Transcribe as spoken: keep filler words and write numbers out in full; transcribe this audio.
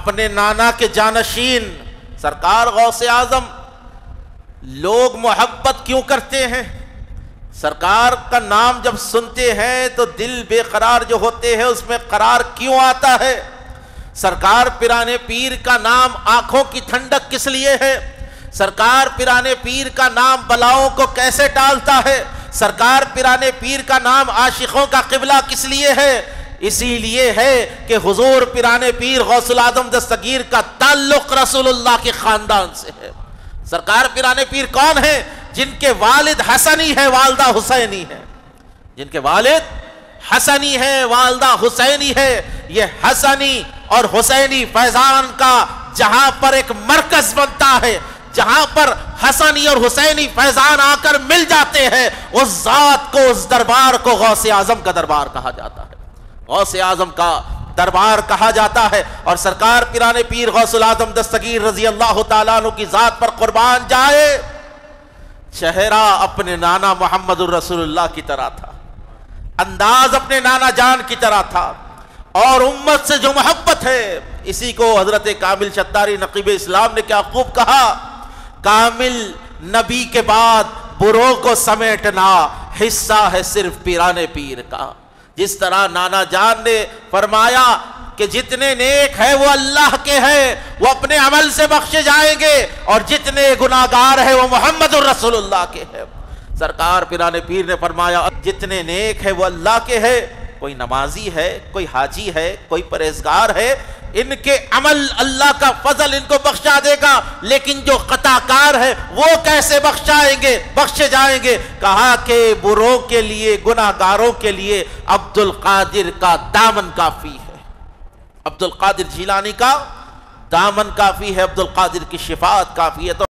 اپنے نانا کے جانشین سرکار غوث اعظم لوگ محبت کیوں کرتے ہیں؟ سرکار کا نام جب سنتے ہیں تو دل بے قرار جو ہوتے ہیں اس میں قرار کیوں آتا ہے؟ سرکار پیرانے پیر کا نام آنکھوں کی ٹھنڈک کس لیے ہے؟ سرکار پیرانے پیر کا نام بلاؤں کو کیسے ٹالتا ہے؟ سرکار پیرانے پیر کا نام عاشقوں کا قبلہ کس لیے ہے؟ اسی لیے ہے کہ حضور پیرانے پیر غوث الاعظم دستگیر کا تعلق رسول اللہ کے خاندان سے ہے۔ سرکار پیرانے پیر کون ہیں؟ جن کے والد حسنی ہے، والدہ حسینی ہے۔ جن کے والد حسنی ہے، والدہ حسینی ہے۔ یہ حسنی اور حسینی فیضان کا جہاں پر ایک مرکز بنتا ہے، جہاں پر حسنی اور حسینی فیضان آ کر مل جاتے ہیں، اس ذات کو، اس دربار کو غوث اعظم کا دربار کہا جاتا ہے، غوث اعظم کا دربار کہا جاتا ہے۔ اور سرکار پیرانے پیر غوث الاعظم دستگیر رضی اللہ تعالیٰ عنہ کی ذات پر قربان جائے، چہرہ اپنے نانا محمد الرسول اللہ کی طرح تھا، انداز اپنے نانا جان کی طرح تھا، اور امت سے جو محبت ہے، اسی کو حضرت کامل شتاری نقیب اسلام نے کیا خوب کہا، کامل نبی کے بعد بروں کو سمیٹنا حصہ ہے صرف پیرانے پیر کا۔ جس طرح نانا جان نے فرمایا کہ جتنے نیک ہیں وہ اللہ کے ہیں، وہ اپنے عمل سے بخشے جائیں گے، اور جتنے گناہگار ہیں وہ محمد الرسول اللہ کے ہیں۔ سرکار پیرانے پیر نے فرمایا جتنے نیک ہیں وہ اللہ کے ہیں، کوئی نمازی ہے، کوئی حاجی ہے، کوئی پرہیزگار ہے، ان کے عمل اللہ کا فضل ان کو بخشا دے گا، لیکن جو خطا کار ہے وہ کیسے بخشائیں گے، بخشے جائیں گے؟ کہا کہ بروں کے لیے، گناہگاروں کے لیے عبد القادر کا دامن کافی ہے، عبد القادر جیلانی کا دامن کافی ہے، عبد القادر کی شفاعت کافی ہے۔ تو